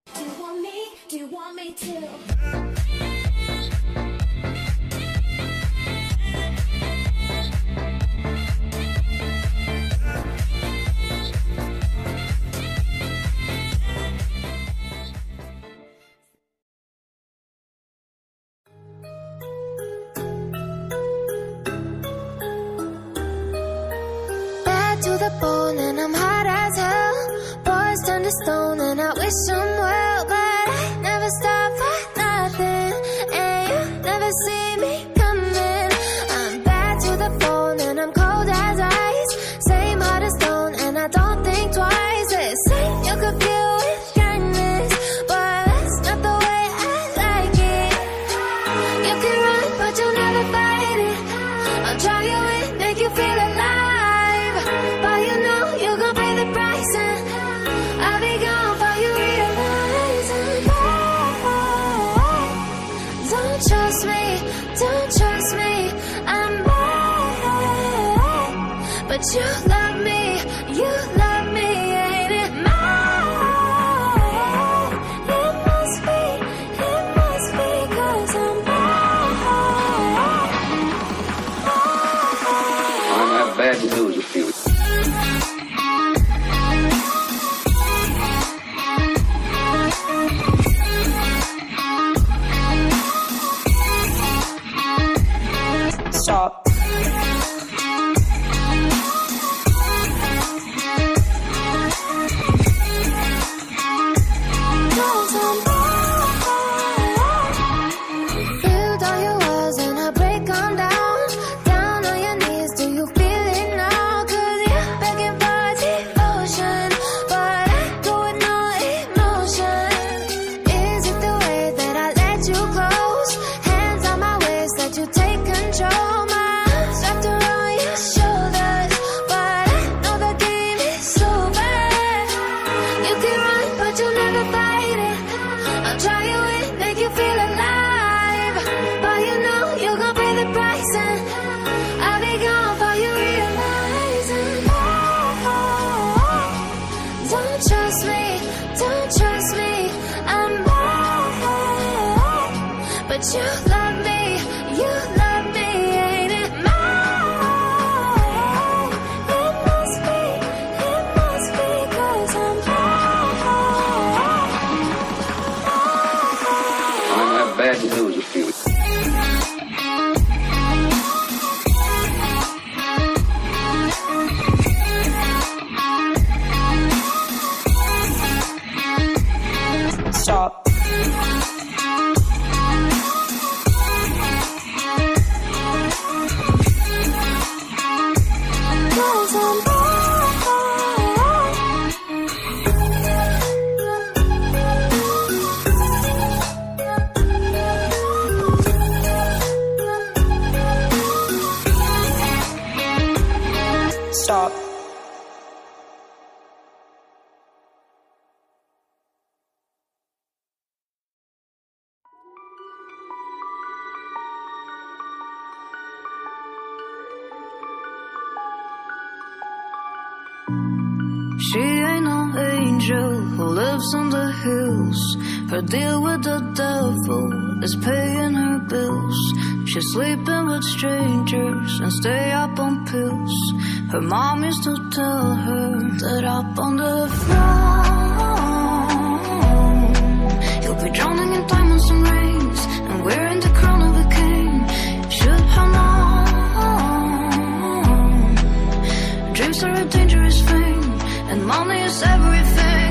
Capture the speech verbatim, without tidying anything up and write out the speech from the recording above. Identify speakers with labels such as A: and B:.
A: Do you want me? Do you want me to?
B: To the bone and I'm hot as hell. Boys turn to stone and I wish them well, but I never stop for nothing, and you never see me coming. I'm bad to the bone and I'm cold as ice. Same heart as stone and I don't think twice. They say you could feel with kindness, but that's not the way I like it. You can run but you'll never fight it. I'll draw you in, make you feel alive. But you know you're gonna pay the price, and I'll be gone before you realize. And don't trust me, don't trust me, I'm bad. But you love me, you love me, ain't it mine? It must be, it must be, cause I'm bad.
C: I have bad news with you.
D: Stop.
B: Build all your walls and I break them down. Down on your knees, do you feel it now? Cause you're begging for devotion, but I go with no emotion. Is it the way that I let you close? Hands on my waist, let you take control. My arms wrapped around your shoulders, but I know the game is over. You can run, but you'll never fight it. I'll try you in, make you feel alive. But you know you're gonna pay the price, and I'll be gone before you realize. And oh, don't trust me, don't trust me, I'm bad. But you love me, you love me, ain't it mine? It must be, it must be, cause I'm bad.
C: I have bad news with you.
D: Stop.
B: Cause I'm bad.
D: Stop.
E: She ain't no angel who lives on the hills. Her deal with the devil is paying her bills. She's sleeping with strangers and stay up on pills. Her mom used to tell her that up on the throne you'll be drowning in diamonds and rings and wearing the crown of a king. Should have known dreams are a dangerous thing and money is everything.